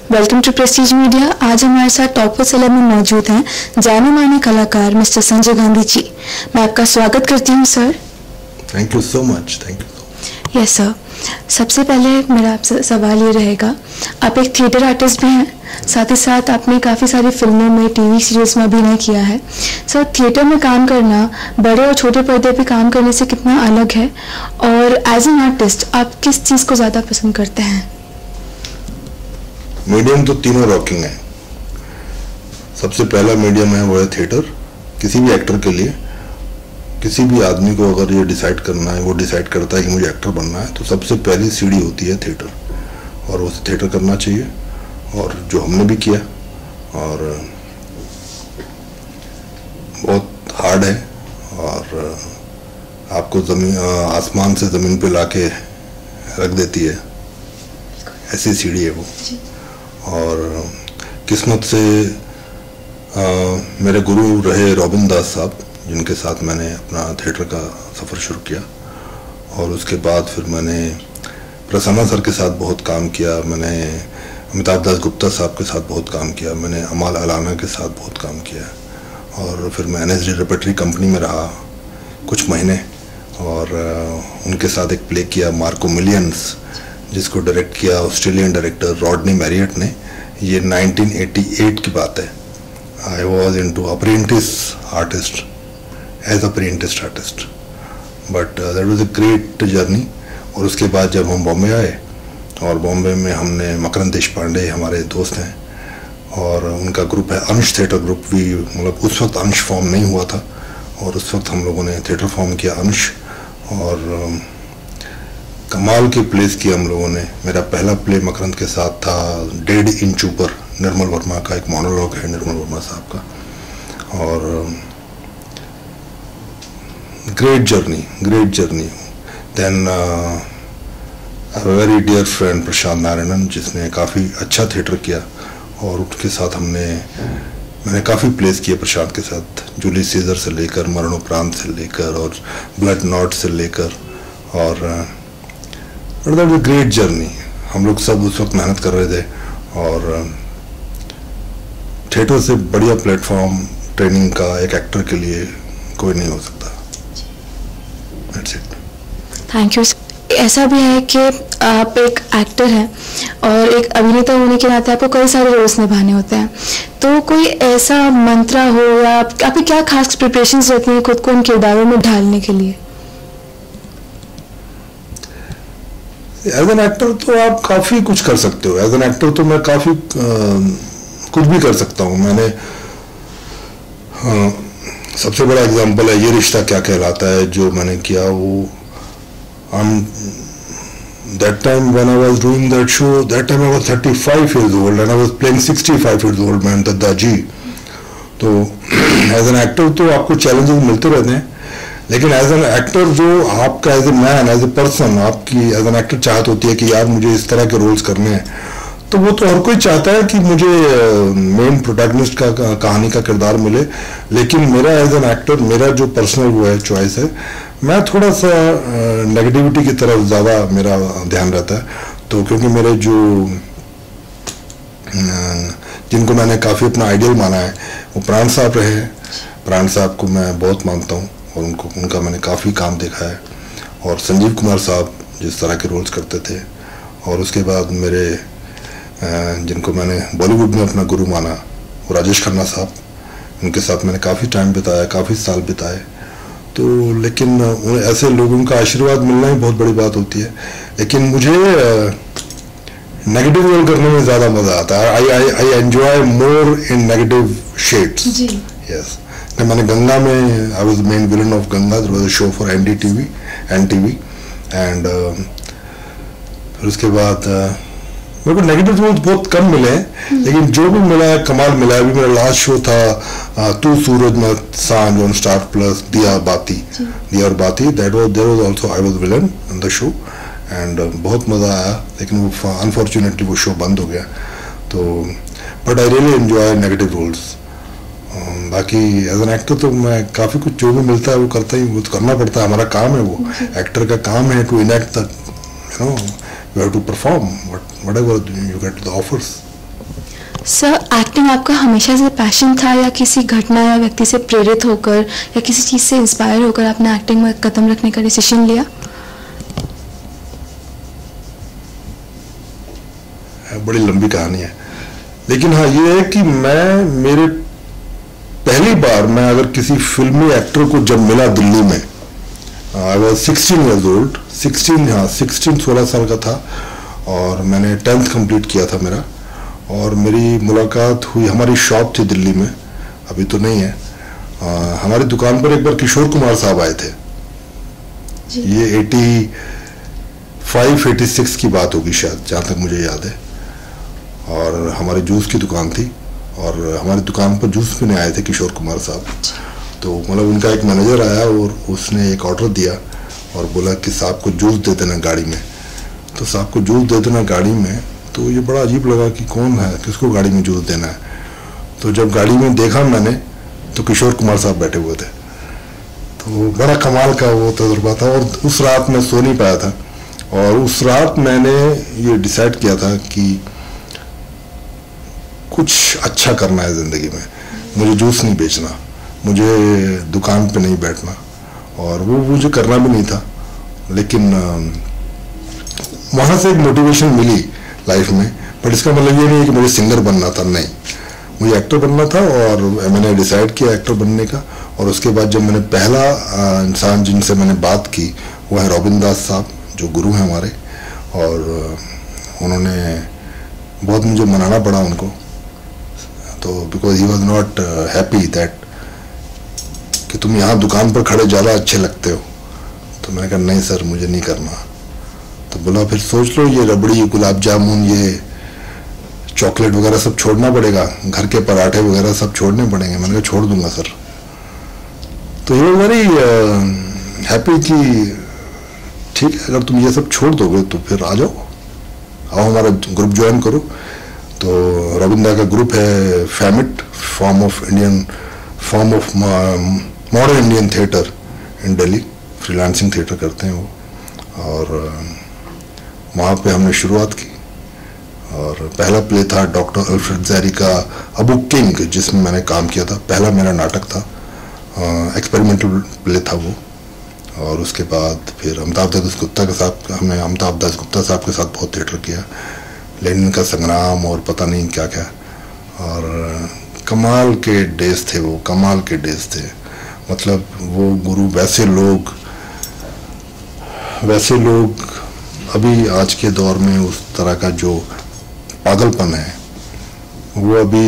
Welcome to Prestige media. आज हमारे साथ टॉपर सेलेब में मौजूद हैं जाने माने कलाकार मिस्टर संजय गांधी जी। मैं आपका स्वागत करती हूं sir. Thank you so much. Thank you. Yes sir, सबसे पहले मेरा आपसे सवाल ये रहेगा, आप एक थिएटर आर्टिस्ट भी हैं, साथ ही साथ आपने काफ़ी सारी फिल्मों में, टीवी सीरियल्स में अभिनय किया है। सर, थिएटर में काम करना बड़े और छोटे पर्दे पे काम करने से कितना अलग है, और एज एन आर्टिस्ट आप किस चीज़ को ज़्यादा पसंद करते हैं? मीडियम तो तीनों रॉकिंग है। सबसे पहला मीडियम है वो है थिएटर। किसी भी एक्टर के लिए, किसी भी आदमी को अगर ये डिसाइड करना है, वो डिसाइड करता है कि मुझे एक्टर बनना है, तो सबसे पहली सीढ़ी होती है थिएटर, और उसे थिएटर करना चाहिए, और जो हमने भी किया। और बहुत हार्ड है, और आपको आसमान से ज़मीन पे लाके रख देती है, ऐसी सीढ़ी है वो। और किस्मत से मेरे गुरु रहे रॉबिन दास साहब, जिनके साथ मैंने अपना थिएटर का सफ़र शुरू किया, और उसके बाद फिर मैंने प्रसन्ना सर के साथ बहुत काम किया, मैंने अमिताभ दास गुप्ता साहब के साथ बहुत काम किया, मैंने अमाल अलाना के साथ बहुत काम किया, और फिर मैं NSD रेपर्टरी कंपनी में रहा कुछ महीने, और उनके साथ एक प्ले किया मार्को मिलियंस, जिसको डायरेक्ट किया ऑस्ट्रेलियन डायरेक्टर रॉडनी मैरियट ने। ये 1988 की बात है। I was into apprentice artist, as apprentice artist, but that was a great journey. और उसके बाद जब हम बॉम्बे आए, और बॉम्बे में हमने मकरंद देशपांडे हमारे दोस्त हैं, और उनका ग्रुप है अंश थिएटर ग्रुप भी, मतलब उस वक्त अंश फॉर्म नहीं हुआ था, और उस वक्त हम लोगों ने थिएटर फॉर्म किया अंश, और कमाल के प्लेस किए हम लोगों ने। मेरा पहला प्ले मकरंद के साथ था डेड इन चूपर, निर्मल वर्मा का एक मोनोलॉग है, निर्मल वर्मा साहब का, और great journey. Then very dear friend Prashant Narayanan, जिसने काफ़ी अच्छा थिएटर किया, और उसके साथ मैंने काफ़ी प्लेस किए प्रशांत के साथ, जूली सीजर से लेकर, मरणोपरांत से लेकर, और ब्लड नॉट से लेकर, और ग्रेट जर्नी। हम लोग सब उस वक्त मेहनत कर रहे थे, और थिएटर से बढ़िया प्लेटफॉर्म ट्रेनिंग का एक एक्टर के लिए कोई नहीं हो सकता। That's it. Thank you. ऐसा भी है कि आप एक एक्टर हैं, और एक अभिनेता होने के नाते आपको कई सारे रोल्स निभाने होते हैं, तो कोई ऐसा मंत्रा हो, या आपकी क्या खास प्रिपरेशंस रहती हैं खुद को उन किरदारों में ढालने के लिए? एज एन एक्टर तो आप काफ़ी कुछ कर सकते हो। एज एन एक्टर तो मैं काफ़ी कुछ भी कर सकता हूँ। मैंने सबसे बड़ा एग्जांपल है ये रिश्ता क्या कहलाता है, जो मैंने किया। वो that time when I was doing that show, that time I was 35 years old and I was playing 65 years old man दादाजी। तो एज एन एक्टर तो आपको चैलेंजेस मिलते रहते हैं, लेकिन एज एन एक्टर जो आपका as a man, as a person, आपकी एज एन एक्टर चाहत होती है कि यार मुझे इस तरह के रोल्स करने हैं, तो वो तो हर कोई चाहता है कि मुझे मेन प्रोटैगनिस्ट का कहानी का किरदार मिले। लेकिन मेरा एज एन एक्टर, मेरा जो पर्सनल वो है, चॉइस है, मैं थोड़ा सा नेगेटिविटी की तरफ ज़्यादा मेरा ध्यान रहता है। तो क्योंकि मेरे जो जिनको मैंने काफ़ी अपना आइडियल माना है, वो प्राण साहब रहे हैं। प्राण साहब को मैं बहुत मानता हूँ, और उनका मैंने काफ़ी काम देखा है। और संजीव कुमार साहब जिस तरह के रोल्स करते थे, और उसके बाद मेरे जिनको मैंने बॉलीवुड में अपना गुरु माना, वो राजेश खन्ना साहब, उनके साथ मैंने काफ़ी टाइम बिताया, काफ़ी साल बिताए। तो लेकिन ऐसे लोगों का आशीर्वाद मिलना ही बहुत बड़ी बात होती है। लेकिन मुझे नेगेटिव रोल करने में ज़्यादा मज़ा आता है। I enjoy more in negative shades. Yes, मैंने गंगा में, I was main villain of Ganga, there was a show for NDTV and फिर उसके बाद मेरे को नेगेटिव रोल्स बहुत कम मिले हैं, लेकिन जो भी मिला है कमाल मिला है। अभी मेरा लास्ट शो था तू सूरज में सांझ on star plus, Diya Aur Baati, that was there was also I was villain in the show, and बहुत मज़ा आया। लेकिन वो अनफॉर्चुनेटली वो शो बंद हो गया। तो but I really enjoy negative roles. बाकी एज एन एक्टर तो मैं काफ़ी कुछ जो भी मिलता है वो करता ही, वो तो करना पड़ता है, हमारा काम है वो। एक्टर का काम है to enact the, you have to perform whatever you get the offers. Sir, acting आपका हमेशा से पैशन था या किसी घटना या व्यक्ति से प्रेरित होकर या किसी चीज़ से इंस्पायर होकर आपने एक्टिंग में कदम रखने का डिसीजन लिया? बड़ी लंबी कहानी है, लेकिन हाँ ये है कि मेरे पहली बार मैं अगर किसी फिल्मी एक्टर को जब मिला दिल्ली में, आई वॉज 16 years old, 16 साल का था और मैंने 10th कंप्लीट किया था मेरा, और मेरी मुलाकात हुई, हमारी शॉप थी दिल्ली में, अभी तो नहीं है, हमारी दुकान पर एक बार किशोर कुमार साहब आए थे। ये 85-86 की बात होगी शायद, जहाँ तक मुझे याद है, और हमारी जूस की दुकान थी और हमारी दुकान पर जूस पीने आए थे किशोर कुमार साहब। तो मतलब उनका एक मैनेजर आया और उसने एक ऑर्डर दिया और बोला कि साहब को जूस दे देना गाड़ी में। तो साहब को जूस दे देना गाड़ी में, तो ये बड़ा अजीब लगा कि कौन है, किसको गाड़ी में जूस देना है। तो जब गाड़ी में देखा मैंने तो किशोर कुमार साहब बैठे हुए थे। तो बड़ा कमाल का वो तजुर्बा था, और उस रात मैं सो नहीं पाया था, और उस रात मैंने ये डिसाइड किया था कि कुछ अच्छा करना है ज़िंदगी में, मुझे जूस नहीं बेचना, मुझे दुकान पे नहीं बैठना, और वो मुझे करना भी नहीं था। लेकिन वहाँ से एक मोटिवेशन मिली लाइफ में, बट इसका मतलब ये नहीं है कि मुझे सिंगर बनना था, नहीं, मुझे एक्टर बनना था, और मैंने डिसाइड किया एक्टर बनने का। और उसके बाद जब मैंने पहला इंसान जिनसे मैंने बात की वो है रॉबिन दास साहब, जो गुरु हैं हमारे, और उन्होंने बहुत मुझे मनाना पड़ा उनको, तो because he was not happy that कि तुम यहाँ दुकान पर खड़े ज़्यादा अच्छे लगते हो। तो मैंने कहा नहीं सर, मुझे नहीं करना। तो बोला फिर सोच लो, ये रबड़ी, गुलाब जामुन, ये चॉकलेट वगैरह सब छोड़ना पड़ेगा, घर के पराठे वगैरह सब छोड़ने पड़ेंगे। मैंने कहा छोड़ दूंगा सर। तो ये वेरी हैप्पी कि ठीक है, अगर तुम ये सब छोड़ दोगे तो फिर आ जाओ, आओ हमारा ग्रुप ज्वाइन करो। तो रविंद्र का ग्रुप है फैमिट, form of modern Indian theatre in Delhi, freelancing theatre करते हैं वो, और वहाँ पे हमने शुरुआत की। और पहला प्ले था डॉक्टर अल्फ्रेड ज़ैरी का अबू किंग, जिसमें मैंने काम किया था, पहला मेरा नाटक था, एक्सपेरिमेंटल प्ले था वो। और उसके बाद फिर अमिताभ दास गुप्ता के साथ हमने अमिताभ दास गुप्ता साहब के साथ बहुत थिएटर किया, लेनिन का संग्राम और पता नहीं क्या क्या, और कमाल के डेज थे वो, कमाल के डेज थे। मतलब वो गुरु, वैसे लोग अभी आज के दौर में उस तरह का जो पागलपन है वो अभी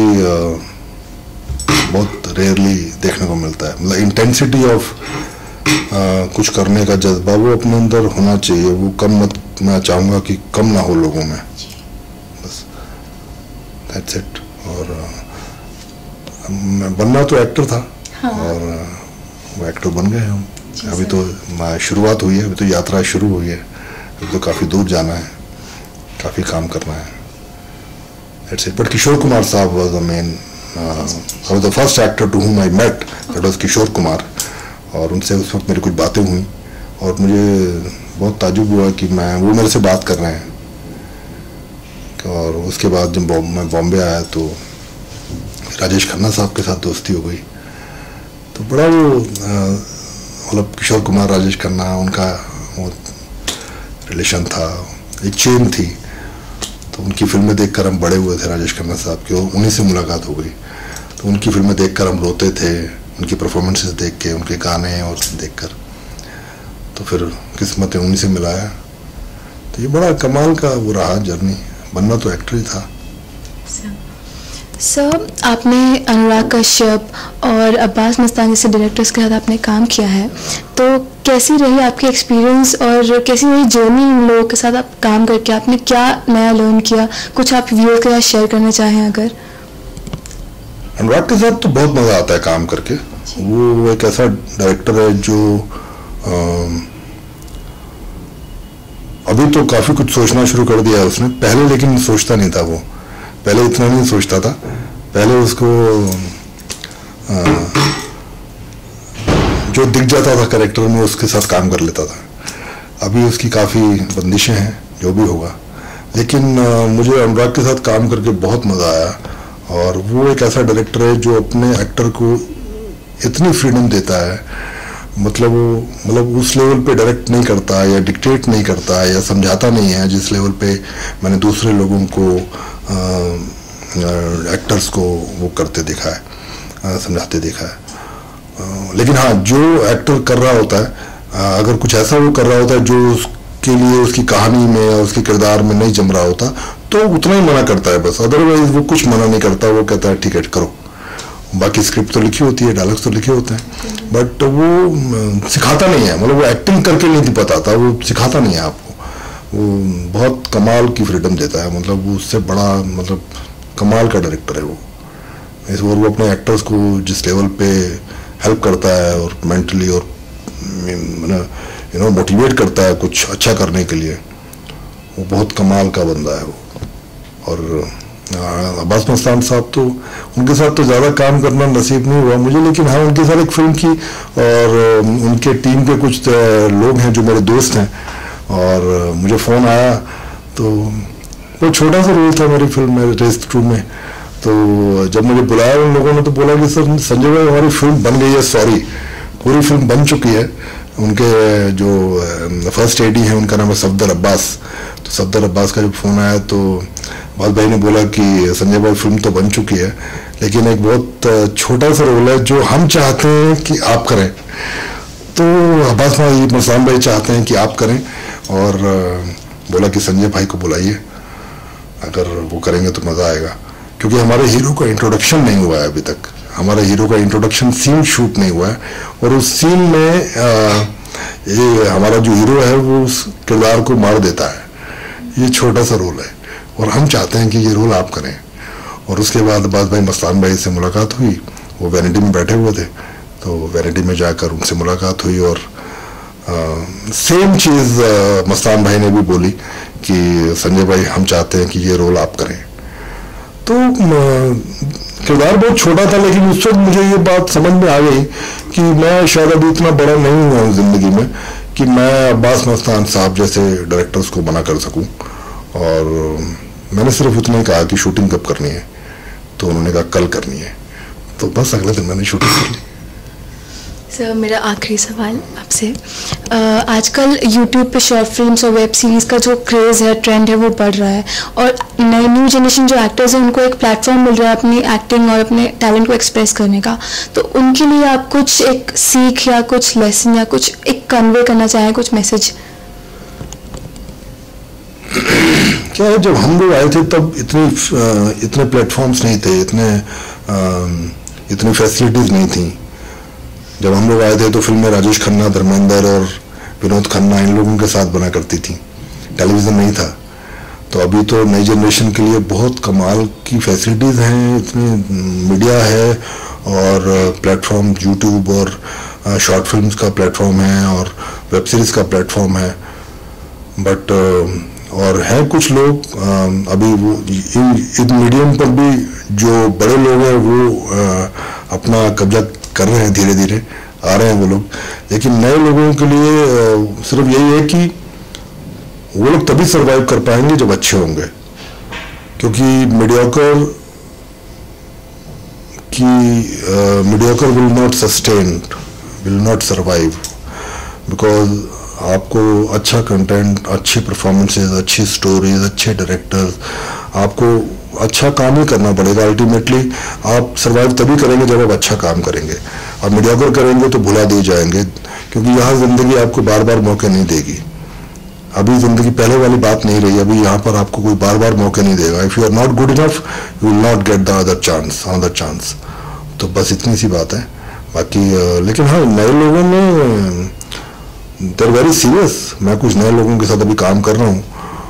बहुत रेयरली देखने को मिलता है। मतलब इंटेंसिटी ऑफ कुछ करने का जज्बा वो अपने अंदर होना चाहिए, वो कम मत, मैं चाहूँगा कि कम ना हो लोगों में, बस दैट्स इट। और मैं बनना तो एक्टर था, हाँ। और वो एक्टर बन गए हम। अभी तो शुरुआत हुई है, अभी तो यात्रा शुरू हुई है, अभी तो काफ़ी दूर जाना है, काफ़ी काम करना है, that's it. But Kishore Kumar साहब was the main, was the first actor to whom I met, that was Kishore Kumar. और उनसे उस वक्त मेरी कुछ बातें हुई और मुझे बहुत ताजुब हुआ कि वो मेरे से बात कर रहे हैं। और उसके बाद जब मैं बॉम्बे आया तो राजेश खन्ना साहब के साथ दोस्ती हो गई। तो बड़ा वो मतलब किशोर कुमार, राजेश खन्ना, उनका वो रिलेशन था, एक चेन थी। तो उनकी फिल्में देखकर हम बड़े हुए थे राजेश खन्ना साहब की, और उन्हीं से मुलाकात हो गई। तो उनकी फिल्में देखकर हम रोते थे, उनकी परफॉर्मेंसेस देख के, उनके गाने और देखकर। तो फिर किस्मत उन्हीं से मिलाया। तो ये बड़ा कमाल का वो रहा जर्नी, बनना तो एक्टर ही था। सर, आपने अनुराग कश्यप और अब्बास मस्तानी जैसे डायरेक्टर्स के साथ आपने काम किया है, तो कैसी रही आपकी एक्सपीरियंस और कैसी रही जर्नी इन लोगों के साथ आप काम करके? आपने क्या नया लर्न किया? कुछ आप व्यूअर्स के साथ शेयर करना चाहें अगर? अनुराग के साथ तो बहुत मज़ा आता है काम करके। वो एक ऐसा डायरेक्टर है जो अभी तो काफ़ी कुछ सोचना शुरू कर दिया है उसने, पहले लेकिन सोचता नहीं था। वो पहले इतना नहीं सोचता था, पहले उसको जो दिख जाता था कैरेक्टर में उसके साथ काम कर लेता था। अभी उसकी काफ़ी बंदिशें हैं, जो भी होगा। लेकिन मुझे अनुराग के साथ काम करके बहुत मज़ा आया। और वो एक ऐसा डायरेक्टर है जो अपने एक्टर को इतनी फ्रीडम देता है, मतलब उस लेवल पे डायरेक्ट नहीं करता या डिक्टेट नहीं करता या समझाता नहीं है जिस लेवल पे मैंने दूसरे लोगों को एक्टर्स को वो करते देखा है, समझाते देखा है। लेकिन हाँ, जो एक्टर कर रहा होता है, अगर कुछ ऐसा वो कर रहा होता है जो उसके लिए उसकी कहानी में या उसके किरदार में नहीं जम रहा होता, तो उतना ही मना करता है बस। अदरवाइज वो कुछ मना नहीं करता, वो कहता है ठीक है करो। बाकी स्क्रिप्ट तो लिखी होती है, डायलॉग्स तो लिखे होते हैं, बट वो सिखाता नहीं है, मतलब वो एक्टिंग करके नहीं बताता, वो सिखाता नहीं है आपको। वो बहुत कमाल की फ्रीडम देता है, मतलब वो उससे बड़ा मतलब कमाल का डायरेक्टर है वो। और वो अपने एक्टर्स को जिस लेवल पे हेल्प करता है और मेंटली और मोटिवेट करता है कुछ अच्छा करने के लिए, वो बहुत कमाल का बंदा है वो। और अब्बास मस्तान साहब तो, उनके साथ तो ज़्यादा काम करना नसीब नहीं हुआ मुझे, लेकिन हाँ उनके साथ एक फिल्म की, और उनके टीम के कुछ लोग हैं जो मेरे दोस्त हैं, और मुझे फ़ोन आया तो वो छोटा सा रोल था मेरी फिल्म में, रेस 2 में। तो जब मुझे बुलाया उन लोगों ने तो बोला कि सर संजय भाई हमारी फिल्म बन गई है, सॉरी पूरी फिल्म बन चुकी है। उनके जो फर्स्ट एडी हैं उनका नाम है सफदर अब्बास, तो सफदर अब्बास का जब फ़ोन आया तो अब्बास भाई ने बोला कि संजय भाई फिल्म तो बन चुकी है, लेकिन एक बहुत छोटा सा रोल है जो हम चाहते हैं कि आप करें। तो अब्बास भाई मस्तान भाई चाहते हैं कि आप करें, और बोला कि संजय भाई को बुलाइए, अगर वो करेंगे तो मज़ा आएगा। क्योंकि हमारे हीरो का इंट्रोडक्शन नहीं हुआ है अभी तक, हमारा हीरो का इंट्रोडक्शन सीन शूट नहीं हुआ है, और उस सीन में ये हमारा जो हीरो है वो उस किरदार को मार देता है। ये छोटा सा रोल है और हम चाहते हैं कि ये रोल आप करें। और उसके बाद अब्बास भाई मस्तान भाई से मुलाकात हुई, वो वैनिटी में बैठे हुए थे, तो वैनिटी में जाकर उनसे मुलाकात हुई, और सेम चीज़ मस्तान भाई ने भी बोली कि संजय भाई हम चाहते हैं कि ये रोल आप करें। तो किरदार बहुत छोटा था, लेकिन उस वक्त मुझे ये बात समझ में आ गई कि मैं शायद अभी इतना बड़ा नहीं हुआ हूँ ज़िंदगी में कि मैं अब्बास मस्तान साहब जैसे डायरेक्टर्स को मना कर सकूं। और मैंने सिर्फ उतना ही कहा कि शूटिंग कब करनी है, तो उन्होंने कहा कल करनी है, तो बस अगले दिन मैंने शूटिंग कर ली। सर मेरा आखिरी सवाल आपसे, आजकल यूट्यूब पे शॉर्ट फिल्म्स और वेब सीरीज़ का जो क्रेज़ है, ट्रेंड है, वो बढ़ रहा है, और नए न्यू जनरेशन जो एक्टर्स हैं उनको एक प्लेटफॉर्म मिल रहा है अपनी एक्टिंग और अपने टैलेंट को एक्सप्रेस करने का। तो उनके लिए आप कुछ एक सीख या कुछ लेसन या कुछ एक कन्वे करना चाहें, कुछ मैसेज? क्या है, जब हम लोग आए थे तब इतने प्लेटफॉर्म्स नहीं थे, इतनी फैसिलिटीज़ नहीं थी। जब हम लोग आए थे तो फिल्में राजेश खन्ना, धर्मेंद्र और विनोद खन्ना इन लोगों के साथ बना करती थी, टेलीविज़न नहीं था। तो अभी तो नई जनरेशन के लिए बहुत कमाल की फैसिलिटीज़ हैं, इतनी मीडिया है और प्लेटफॉर्म यूट्यूब और शॉर्ट फिल्म्स का प्लेटफॉर्म है और वेब सीरीज़ का प्लेटफॉर्म है। बट और हैं कुछ लोग अभी वो इन मीडियम पर भी जो बड़े लोग हैं वो अपना कब्जा कर रहे हैं, धीरे धीरे आ रहे हैं वो लोग। लेकिन नए लोगों के लिए सिर्फ यही है कि वो लोग तभी सरवाइव कर पाएंगे जब अच्छे होंगे, क्योंकि mediocre will not sustain, will not survive, because आपको अच्छा कंटेंट, अच्छी परफॉर्मेंसेज, अच्छी स्टोरीज, अच्छे डायरेक्टर्स, आपको अच्छा काम ही करना पड़ेगा। अल्टीमेटली आप सर्वाइव तभी करेंगे जब आप अच्छा काम करेंगे, और मीडियोकर करेंगे तो भुला दिए जाएंगे, क्योंकि यहाँ ज़िंदगी आपको बार बार मौके नहीं देगी। अभी ज़िंदगी पहले वाली बात नहीं रही, अभी यहाँ पर आपको कोई बार बार मौके नहीं देगा। If you are not good enough you will not get the another chance. तो बस इतनी सी बात है। बाकी लेकिन हाँ, नए लोगों में दे आर वेरी सीरियस। मैं कुछ नए लोगों के साथ अभी काम कर रहा हूँ,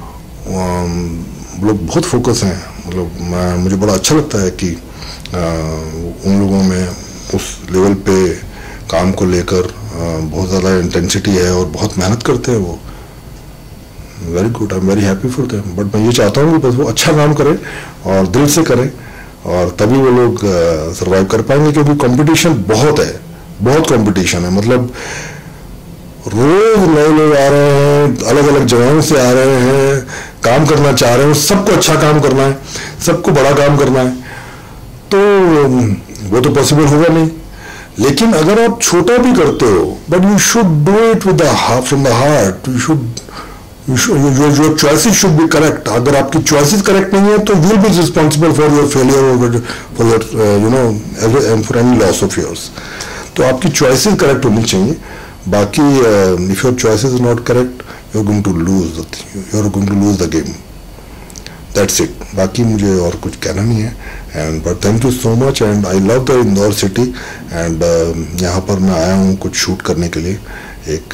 लोग बहुत फोकस हैं, मतलब मुझे बड़ा अच्छा लगता है कि उन लोगों में उस लेवल पे काम को लेकर बहुत ज़्यादा इंटेंसिटी है और बहुत मेहनत करते हैं वो। Very good, I am very happy for them. But मैं ये चाहता हूँ कि बस वो अच्छा काम करें और दिल से करें, और तभी वो लोग सर्वाइव कर पाएंगे, क्योंकि कंपटीशन बहुत है, बहुत कंपटीशन है। मतलब रोज नए लोग आ रहे हैं, अलग अलग जगहों से आ रहे हैं, काम करना चाह रहे हैं, सबको अच्छा काम करना है, सबको बड़ा काम करना है। तो वो तो पॉसिबल होगा नहीं। लेकिन अगर आप छोटा भी करते हो, but you should do it with from the heart, your choices should be correct. अगर आपकी चॉइसेस करेक्ट नहीं है तो you will be responsible for your failure, for your for any loss of yours. तो आपकी चॉइसेस करेक्ट होनी चाहिए। बाकी if your choices is not correct, you are going to lose the game. That's it. बाकी मुझे और कुछ कहना नहीं है। And but thank you so much and I love the Indore city. And यहाँ पर मैं आया हूँ कुछ शूट करने के लिए, एक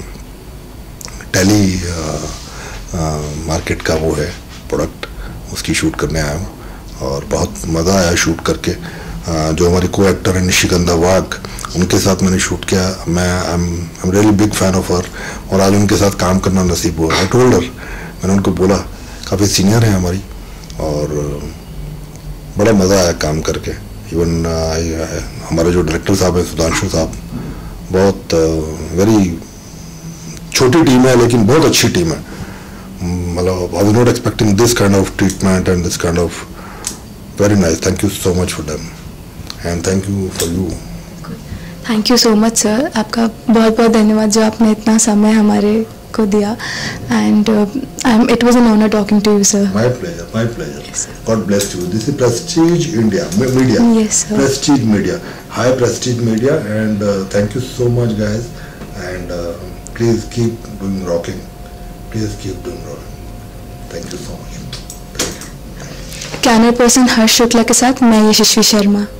टेली मार्केट का वो है प्रोडक्ट, उसकी शूट करने आया हूँ और बहुत मज़ा आया शूट करके। जो हमारी को एक्टर है निशिगंधा वाघ, उनके साथ मैंने शूट किया। मैं I am really big fan of her, और आज उनके साथ काम करना नसीब हुआ। आई टोल्ड हर, मैंने उनको बोला, काफ़ी सीनियर है हमारी, और बड़ा मज़ा आया काम करके। इवन हमारे जो डायरेक्टर साहब हैं सुधांशु साहब, बहुत वेरी छोटी टीम है लेकिन बहुत अच्छी टीम है। मतलब I was not expecting this kind of treatment and this kind of very nice. Thank you so much for them and thank you for you. Thank you so much sir, आपका बहुत बहुत धन्यवाद जो आपने इतना समय हमारे को दिया। And it was an honor talking to you, sir. My pleasure, my pleasure. Yes, God bless you. This is Prestige India media. Yes, sir. Prestige media, high prestige media, and thank you so much, guys. And please keep doing rocking. Please keep doing rocking. Thank you so much. Thank you. Camera person Harsh Shukla के साथ मैं यशस्वी शर्मा।